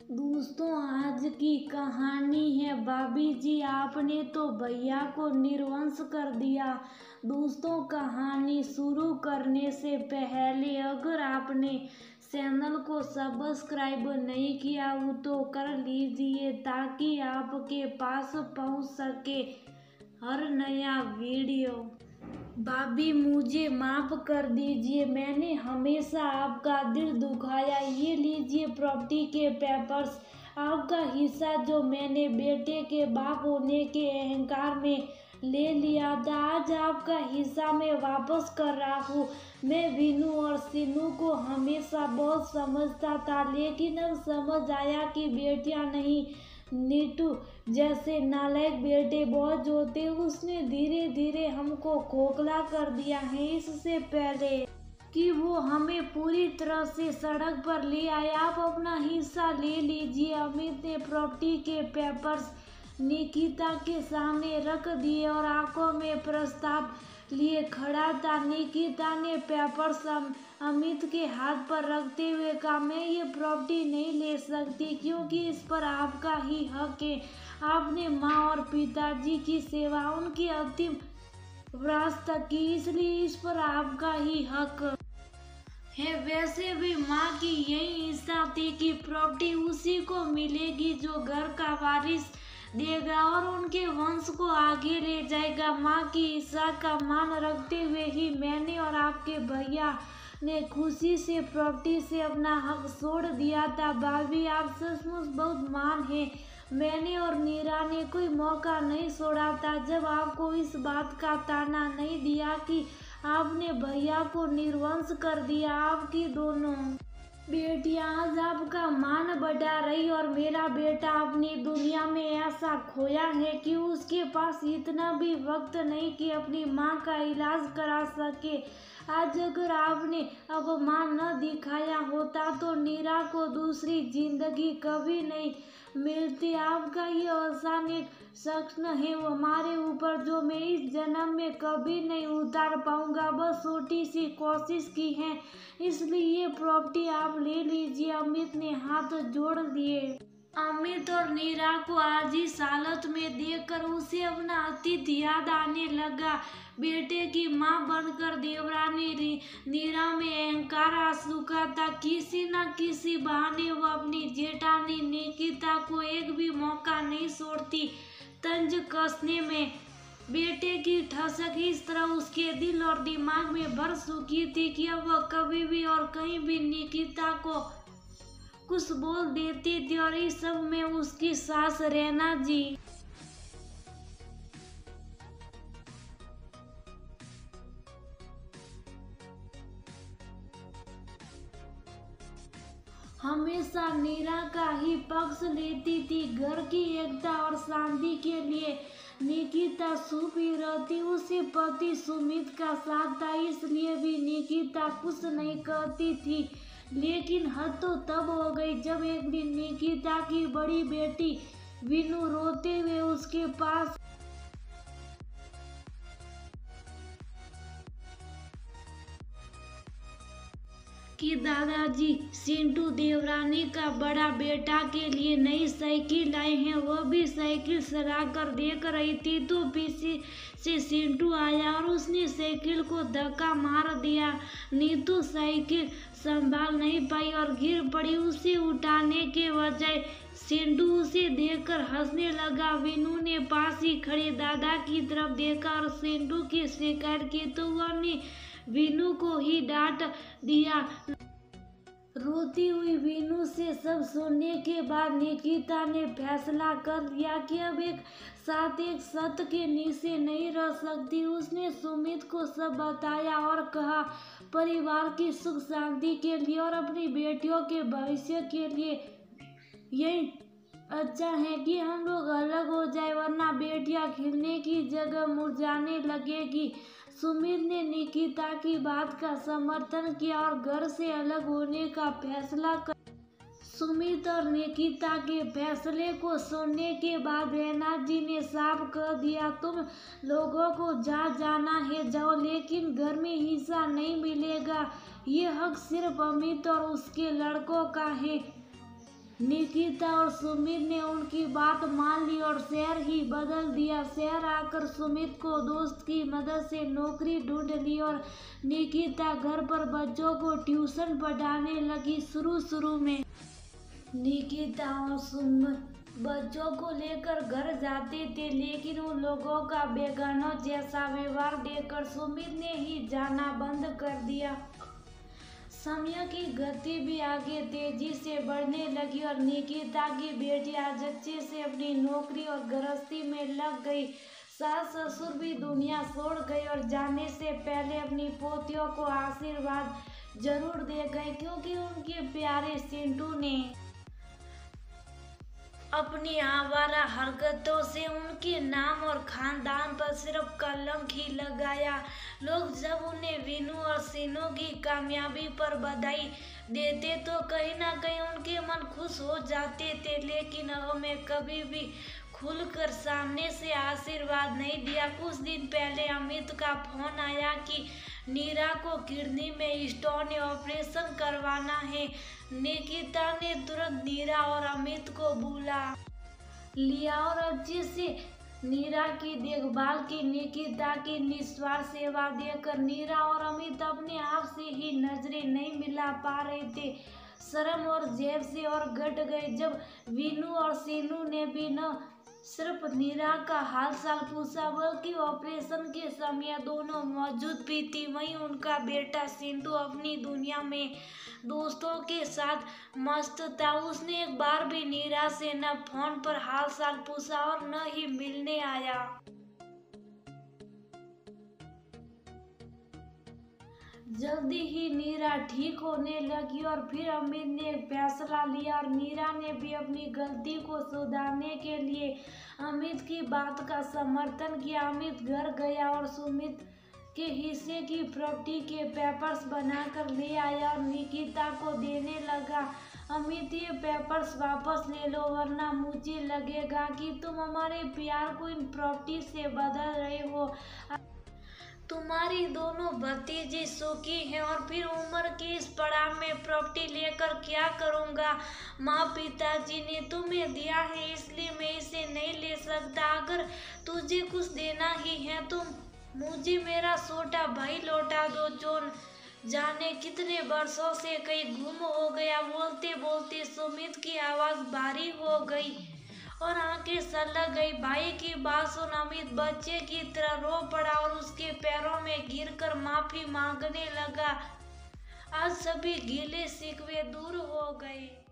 दोस्तों, आज की कहानी है भाभी जी आपने तो भैया को निर्वंश कर दिया। दोस्तों, कहानी शुरू करने से पहले अगर आपने चैनल को सब्सक्राइब नहीं किया हो तो कर लीजिए ताकि आपके पास पहुंच सके हर नया वीडियो। भाभी मुझे माफ कर दीजिए, मैंने हमेशा आपका दिल दुखाया। ये लीजिए प्रॉपर्टी के पेपर्स, आपका हिस्सा जो मैंने बेटे के बाप होने के अहंकार में ले लिया था, आज आपका हिस्सा मैं वापस कर रहा हूँ। मैं विनू और सीनू को हमेशा बहुत समझता था, लेकिन अब समझ आया कि बेटियां नहीं, नीटू जैसे नालायक बेटे बहुत होते। उसने धीरे धीरे हमको खोखला कर दिया है। इससे पहले कि वो हमें पूरी तरह से सड़क पर ले आए, आप अपना हिस्सा ले लीजिए। अमित ने प्रॉपर्टी के पेपर्स निकिता के सामने रख दिए और आंखों में प्रस्ताव लिए खड़ा था। निकिता ने पेपर्स अमित के हाथ पर रखते हुए कहा, मैं ये प्रॉपर्टी नहीं ले सकती क्योंकि इस पर आपका ही हक है। आपने माँ और पिताजी की सेवा उनकी अंतिम वृत्त तक की, इसलिए इस पर आपका ही हक है। वैसे भी माँ की यही इच्छा थी कि प्रॉपर्टी उसी को मिलेगी जो घर का वारिस देगा और उनके वंश को आगे ले जाएगा। माँ की इच्छा का मान रखते हुए ही मैंने और आपके भैया ने खुशी से प्रॉपर्टी से अपना हक छोड़ दिया था। भाभी आप सचमुच बहुत महान हैं। मैंने और नीरा ने कोई मौका नहीं छोड़ा था जब आपको इस बात का ताना नहीं दिया कि आपने भैया को निर्वंश कर दिया। आपकी दोनों बेटियां आज आपका मान बढ़ा रही और मेरा बेटा अपनी दुनिया में ऐसा खोया है कि उसके पास इतना भी वक्त नहीं कि अपनी माँ का इलाज करा सके। आज अगर आपने अपमान न दिखाया होता तो नीरा को दूसरी जिंदगी कभी नहीं मिलती। आपका ये एहसान एक शख्स है हमारे ऊपर जो मैं इस जन्म में कभी नहीं उतार पाऊंगा। बस छोटी सी कोशिश की है, इसलिए ये प्रॉपर्टी आप ले लीजिए। अमित ने हाथ जोड़ दिए। अमित और नीरा को आज इस हालत में देखकर उसे अपना अतीत याद आने लगा। बेटे की माँ बनकर देवरानी नीरा में अहंकार आ चुका था। किसी न किसी बहाने वो अपनी जेठानी निकिता को एक भी मौका नहीं छोड़ती तंज कसने में। बेटे की ठसक इस तरह उसके दिल और दिमाग में भर चुकी थी कि अब वह कभी भी और कहीं भी निकिता को कुछ बोल देती थी और इस सब में उसकी सास रैना जी हमेशा नीरा का ही पक्ष लेती थी। घर की एकता और शांति के लिए निकिता छुपी रहती। उसे पति सुमित का साथ था, इसलिए भी निकिता कुछ नहीं कहती थी। लेकिन हद तो तब हो गई जब एक दिन निकिता की बड़ी बेटी विनू रोते हुए उसके पास कि दादाजी सिंटू देवरानी का बड़ा बेटा के लिए नई साइकिल लाए हैं। वह भी साइकिल चला कर देख रही थी तो पीछे से सिंटू आया और उसने साइकिल को धक्का मार दिया। नीतू साइकिल संभाल नहीं पाई और गिर पड़ी। उसे उठाने के बजाय सिंटू उसे देखकर हंसने लगा। विनू ने पास ही खड़े दादा की तरफ देखा और सिंटू की शिकायत की तो उसने विनू को ही डांट दिया। रोती हुई विनू से सब सुनने के बाद निकिता ने फैसला कर लिया कि अब एक साथ एक सत्य के नीचे नहीं रह सकती। उसने सुमित को सब बताया और कहा परिवार की सुख शांति के लिए और अपनी बेटियों के भविष्य के लिए यही अच्छा है कि हम लोग अलग हो जाए, वरना बेटियां खिलने की जगह मुरझाने लगेगी। सुमित ने निकिता की बात का समर्थन किया और घर से अलग होने का फैसला कर। सुमित और निकिता के फैसले को सुनने के बाद रैना जी ने साफ कह दिया, तुम लोगों को जहाँ जाना है जाओ, लेकिन घर में हिस्सा नहीं मिलेगा। ये हक सिर्फ अमित और उसके लड़कों का है। निकिता और सुमित ने उनकी बात मान ली और शहर ही बदल दिया। शहर आकर सुमित को दोस्त की मदद से नौकरी ढूंढ ली और निकिता घर पर बच्चों को ट्यूशन पढ़ाने लगी। शुरू में निकिता और सुमित बच्चों को लेकर घर जाते थे, लेकिन उन लोगों का बेगानों जैसा व्यवहार देखकर सुमित ने ही जाना बंद कर दिया। समय की गति भी आगे तेजी से बढ़ने लगी और निकिता की बेटी आज अच्छे से अपनी नौकरी और गृहस्थी में लग गई। सास ससुर भी दुनिया छोड़ गए और जाने से पहले अपनी पोतियों को आशीर्वाद जरूर दे गए, क्योंकि उनके प्यारे सिंटू ने अपनी आवारा हरकतों से उनके नाम और खानदान पर सिर्फ कलंक ही लगाया। लोग जब उन्हें वीनू और सीनू की कामयाबी पर बधाई देते तो कहीं ना कहीं उनके मन खुश हो जाते थे, लेकिन हमें कभी भी खुलकर सामने से आशीर्वाद नहीं दिया। कुछ दिन पहले अमित का फोन आया कि नीरा को किडनी में स्टोन ऑपरेशन करवाना है। निकिता ने तुरंत नीरा और अमित को बुला लिया और अच्छे से नीरा की देखभाल की। निकिता की निस्वार्थ सेवा देखकर नीरा और अमित अपने आप से ही नजरें नहीं मिला पा रहे थे। शर्म और जेब से और घट गए जब वीनू और सीनू ने भी न सिर्फ नीरा का हाल चाल पूछा, बल्कि ऑपरेशन के समय दोनों मौजूद भी थी। वहीं उनका बेटा सिंटू अपनी दुनिया में दोस्तों के साथ मस्त था। उसने एक बार भी नीरा से न फोन पर हाल चाल पूछा और न ही मिलने आया। जल्दी ही नीरा ठीक होने लगी और फिर अमित ने एक फैसला लिया और नीरा ने भी अपनी गलती को सुधारने के लिए अमित की बात का समर्थन किया। अमित घर गया और सुमित के हिस्से की प्रॉपर्टी के पेपर्स बनाकर ले आया और निकिता को देने लगा। अमित, ये पेपर्स वापस ले लो, वरना मुझे लगेगा कि तुम हमारे प्यार को इन प्रॉपर्टी से बदल रहे हो। तुम्हारी दोनों भतीजी सुखी हैं और फिर उम्र के इस पड़ाव में प्रॉपर्टी लेकर क्या करूँगा। माँ पिताजी ने तुम्हें दिया है, इसलिए मैं इसे नहीं ले सकता। अगर तुझे कुछ देना ही है तो मुझे मेरा छोटा भाई लौटा दो, जो जाने कितने वर्षों से कहीं गुम हो गया। बोलते बोलते सुमित की आवाज़ भारी हो गई और आंखें सलग गई। भाई की बात सुन अमित बच्चे की तरह रो पड़ा और उसके पैरों में गिरकर माफी मांगने लगा। आज सभी गिले शिकवे दूर हो गए।